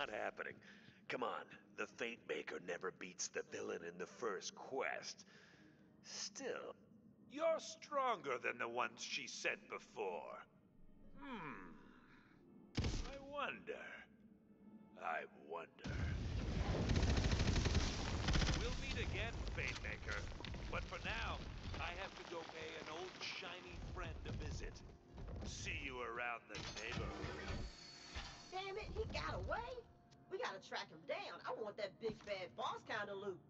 not happening. Come on, the Fate Maker never beats the villain in the first quest. Still, You're stronger than the ones she sent before. I wonder. We'll meet again, Fate Maker. But for now, I have to go pay an old shiny friend a visit. See you around the neighborhood. Damn it, he got away? We gotta track him down. I want that big bad boss kind of loot.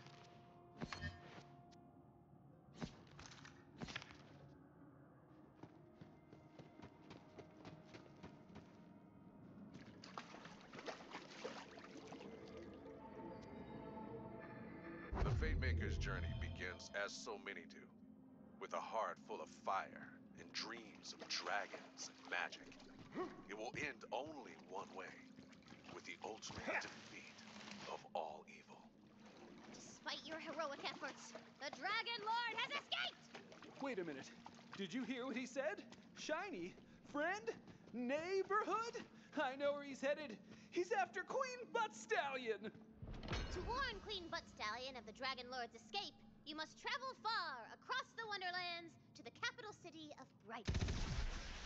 The Fatemaker's journey begins as so many do, with a heart full of fire and dreams of dragons and magic. It will end only one way, with the ultimate defeat of all evil. Despite your heroic efforts, the Dragon Lord has escaped! Wait a minute. Did you hear what he said? Shiny? Friend? Neighborhood? I know where he's headed. He's after Queen Butt Stallion! To warn Queen Butt Stallion of the Dragon Lord's escape, you must travel far across the Wonderlands to the capital city of Brighton.